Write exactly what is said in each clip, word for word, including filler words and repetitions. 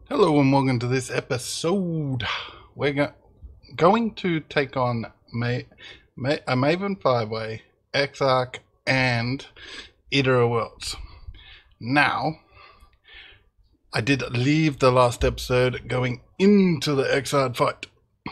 Hello and welcome to this episode. We're go going to take on Ma Ma a Maven five-way, Exarch, and Eater of Worlds. Now, I did leave the last episode going into the Exarch fight.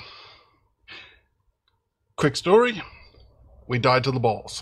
Quick story, we died to the balls.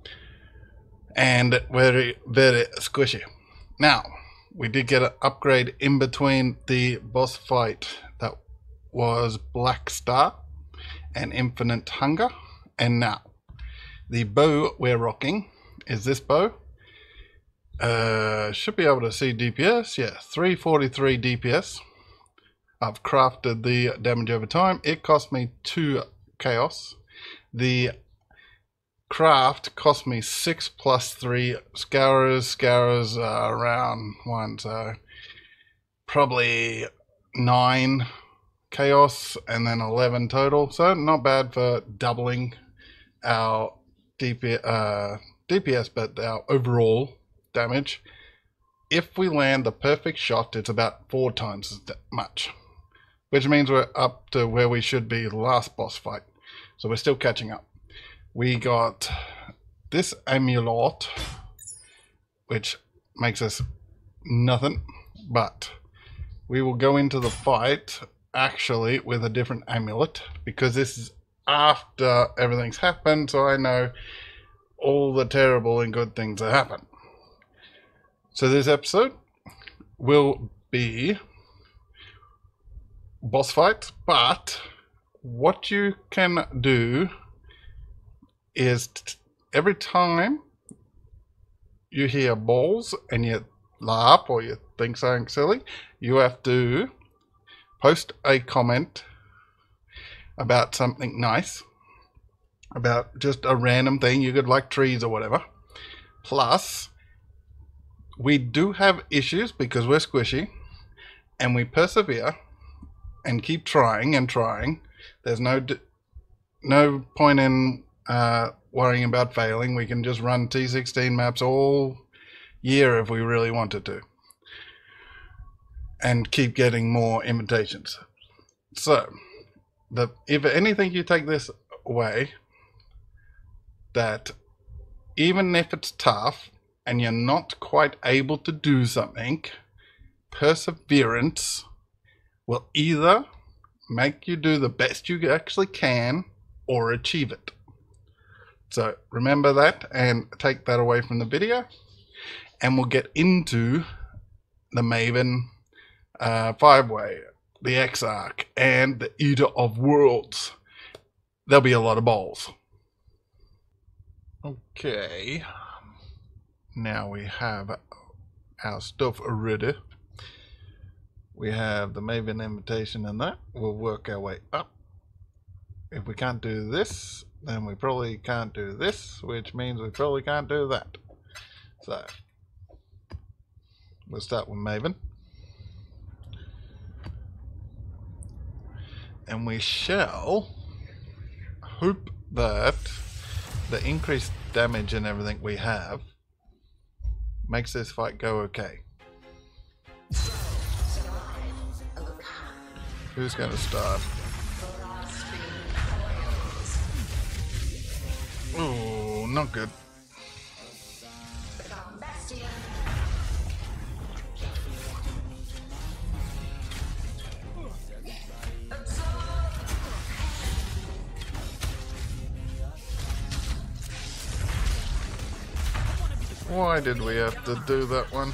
And very, very squishy. Now, we did get an upgrade in between the boss fight that was Black Star and Infinite Hunger. And now, the bow we're rocking is this bow. Uh, should be able to see D P S. Yeah, three forty-three D P S. I've crafted the damage over time. It cost me two chaos. The craft cost me six plus three scourers. Scourers are around one, so probably nine chaos and then eleven total. So not bad for doubling our D P, uh, D P S, but our overall damage. If we land the perfect shot, it's about four times as much, which means we're up to where we should be last boss fight. So we're still catching up. We got this amulet, which makes us nothing, but we will go into the fight actually with a different amulet because this is after everything's happened, so I know all the terrible and good things that happen. So this episode will be boss fights, but what you can do is t every time you hear balls and you laugh or you think something silly, you have to post a comment about something nice, about just a random thing. You could like trees or whatever. Plus, we do have issues because we're squishy and we persevere and keep trying and trying. There's no d no point in Uh, worrying about failing. We can just run T sixteen maps all year if we really wanted to and keep getting more invitations. So the if anything you take this away, that even if it's tough and you're not quite able to do something, perseverance will either make you do the best you actually can or achieve it. So remember that and take that away from the video, and we'll get into the Maven uh, five-way, the Exarch, and the Eater of Worlds. There'll be a lot of balls. Okay, now we have our stuff ready. We have the Maven invitation and that. We'll work our way up. If we can't do this, then we probably can't do this, which means we probably can't do that. So we'll start with Maven, and we shall hope that the increased damage and everything we have makes this fight go okay. Who's going to start? Oh, not good. Why did we have to do that one?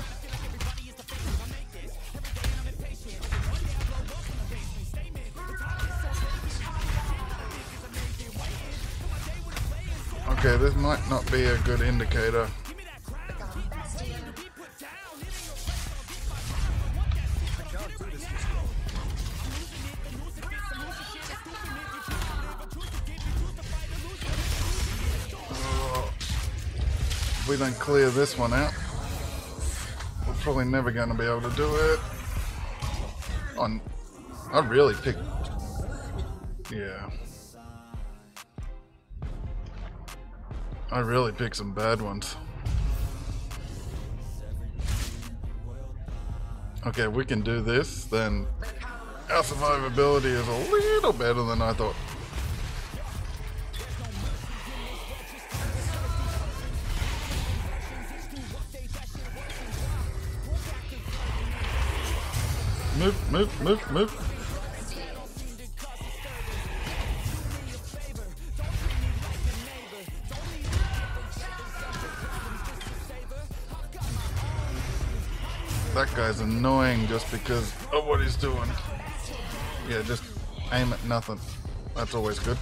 Okay, this might not be a good indicator. Oh, if we don't clear this one out, we're probably never going to be able to do it. On, I really picked. Yeah. I really picked some bad ones. Okay, if we can do this, then our survivability is a little better than I thought. Move, move, move, move. That guy's annoying just because of what he's doing. Yeah, just aim at nothing. That's always good.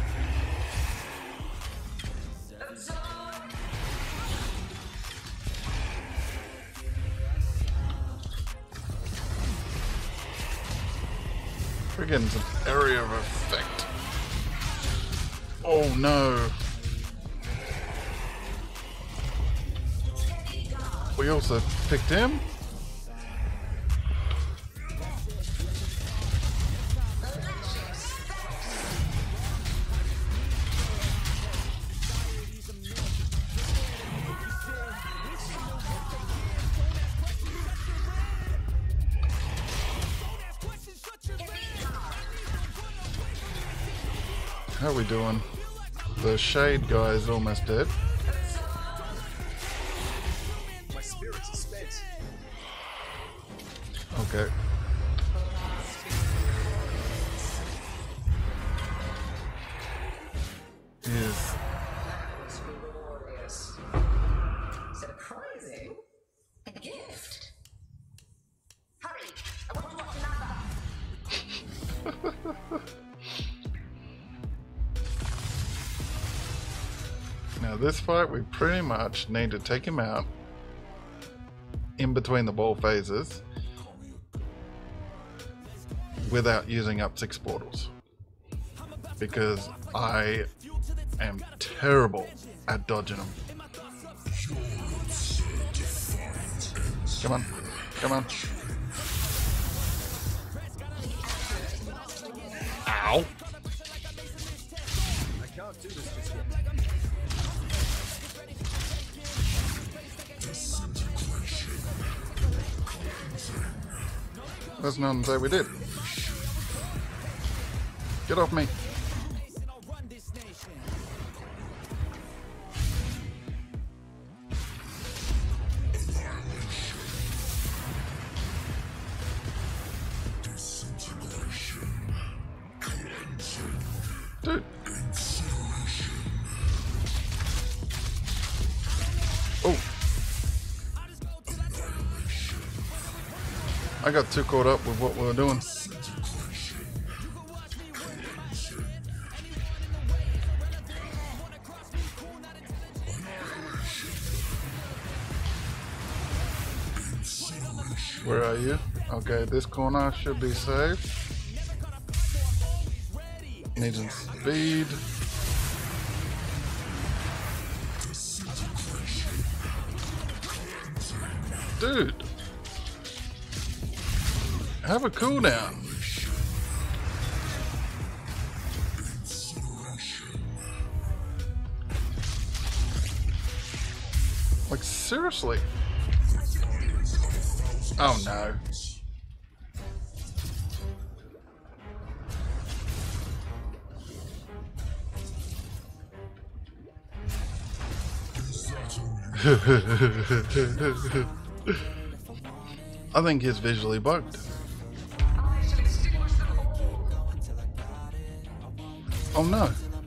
We're getting some area of effect. Oh no. We also picked him. How are we doing? The shade guy is almost dead. My spirits are spent. Okay. Is glorious. Surprising. A gift. Hurry! I want to watch another. now this fight we pretty much need to take him out in between the ball phases without using up six portals. Because I am terrible at dodging them. Come on, come on. Ow! I can't do this just yet. There's nothing to say we did. Get off me. Dude. Oh. I got too caught up with what we were doing. Where are you? Okay, this corner should be safe. Need some speed. Dude, have a cooldown. Like seriously. Oh no. I think he's visually bugged. Oh no.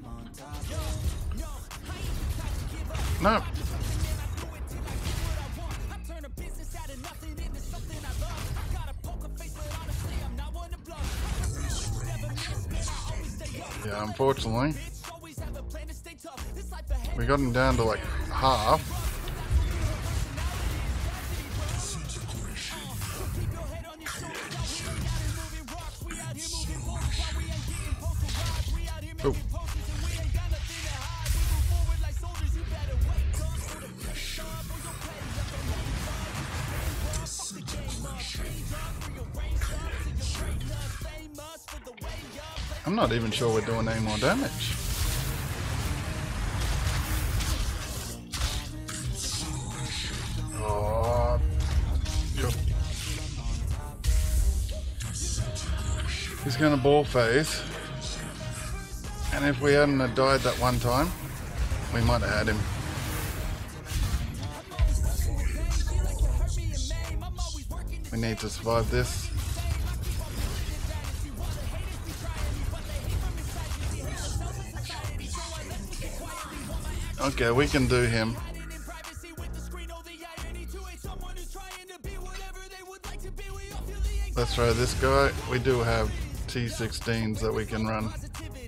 No. Yeah, unfortunately. We got him down to like half. Oh. I'm not even sure we're doing any more damage. Oh, you're He's going to ball phase. And if we hadn't have died that one time, we might have had him. We need to survive this. Okay, we can do him. Let's try this guy. We do have T sixteens that we can run.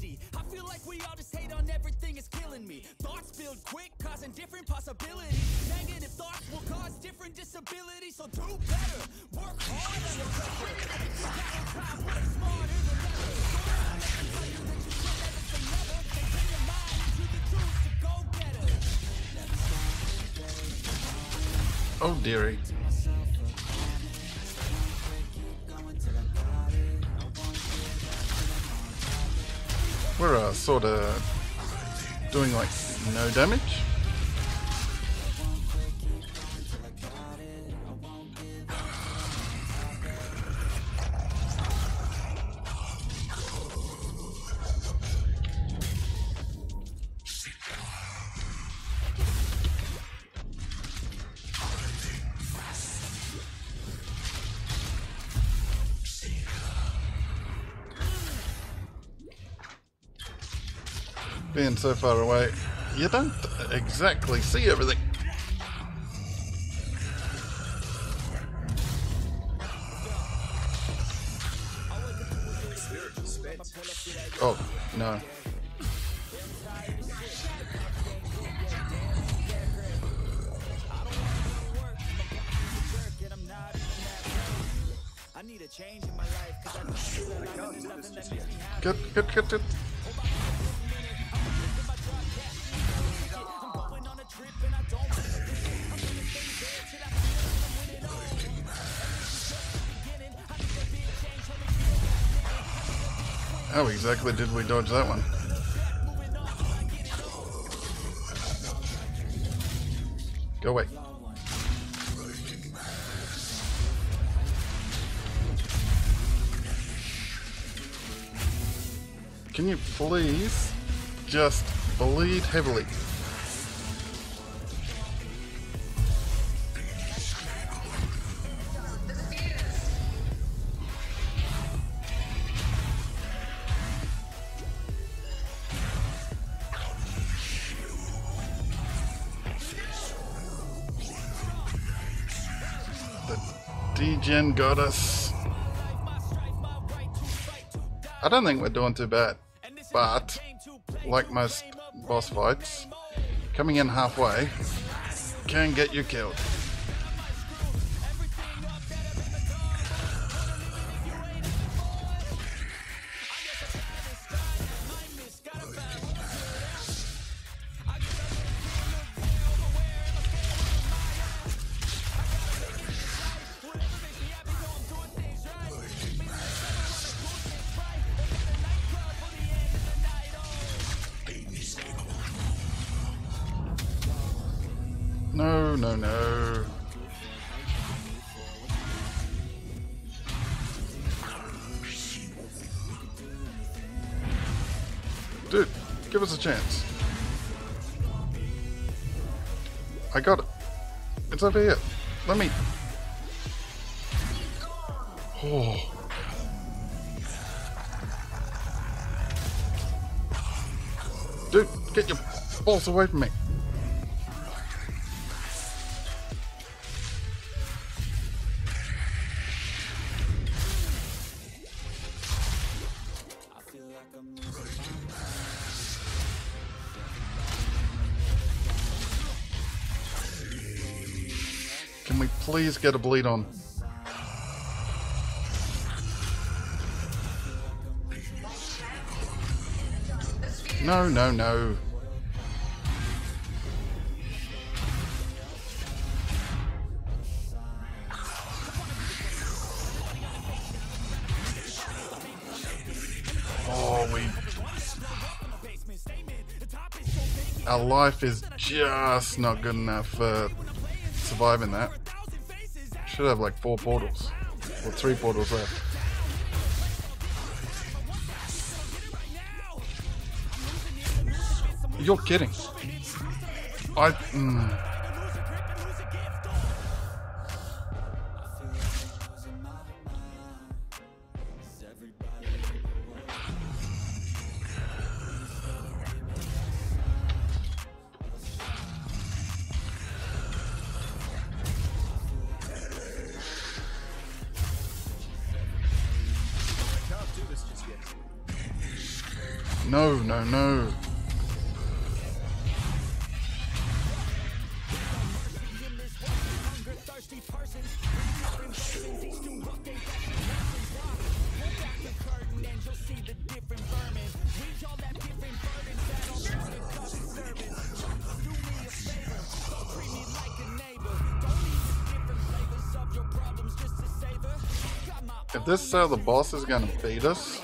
Oh dearie. We're uh, sort of doing like no damage. Being so far away, you don't exactly see everything. Oh, no. Good, good, good, good. How exactly did we dodge that one? Go away. Can you please just bleed heavily? Degen got us. I don't think we're doing too bad, but like most boss fights, coming in halfway can get you killed. No, no, no. Dude, give us a chance. I got it. It's over here. Let me... Oh. Dude, get your balls away from me. Can we please get a bleed on? No, no, no. Oh, we... Our life is just not good enough for surviving that. Should have like four portals. Or three portals left. you're kidding. I. Mm. No, no, no. If this is how the boss is gonna beat us,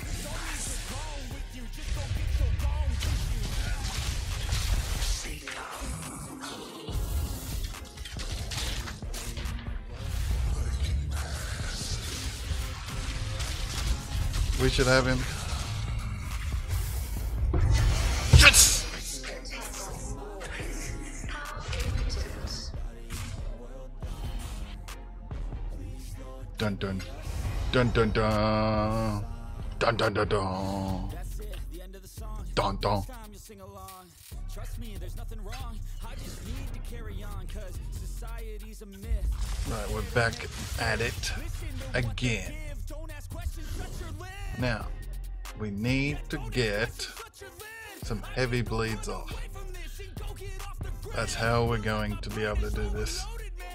we should have him. Yes! Dun dun dun dun dun dun dun dun dun dun dun. Trust me, there's nothing wrong. I just need to carry on, cause society's a myth. Right, we're back at it again. Now, we need to get some heavy bleeds off. That's how we're going to be able to do this.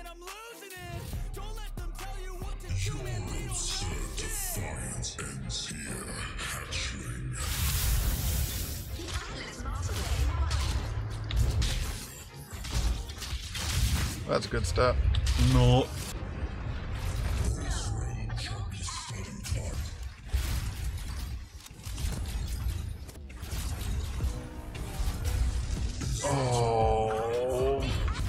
That's a good start. No. Oh.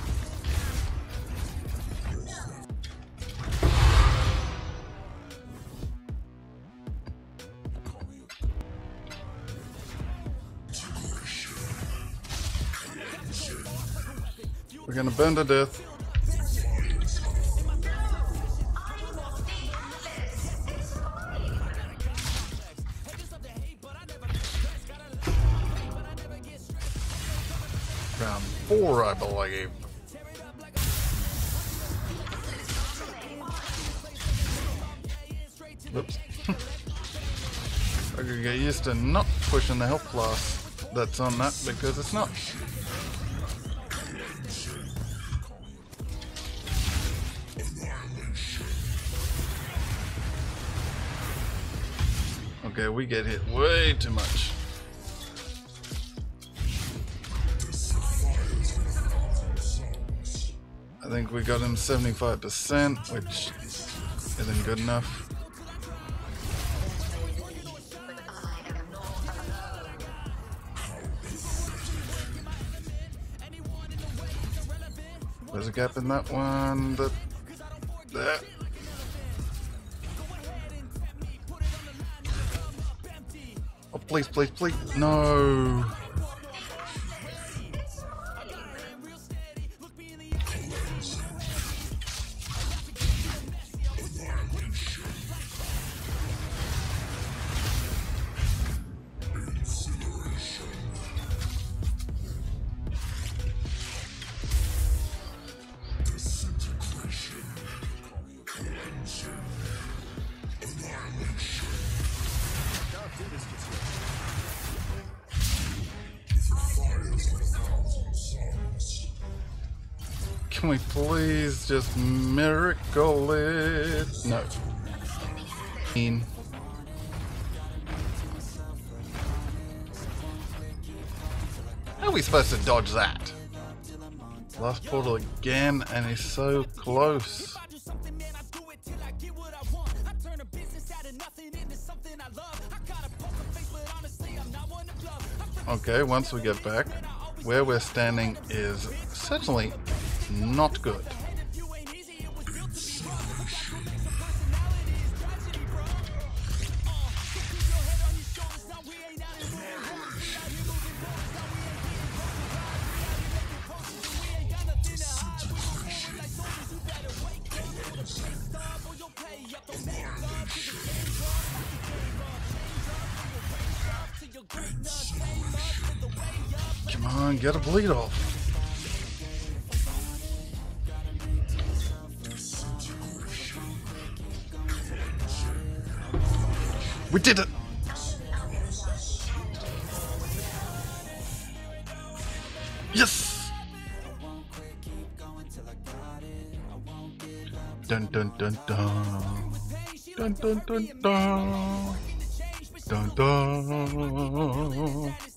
We're gonna burn to death. Round four, I believe. Oops. I could get used to not pushing the health blast that's on that because it's not. Okay, we get hit way too much. I think we got him seventy-five percent, which isn't good enough. There's a gap in that one. That, that. Oh, please, please, please. No. Can we please just miracle it? No. How are we supposed to dodge that? Last portal again, and he's so close. Okay, once we get back, where we're standing is certainly not good. Come on, get a bleed off. We did it! Yes! Dun dun dun dun. Dun dun dun dun. Dun dun.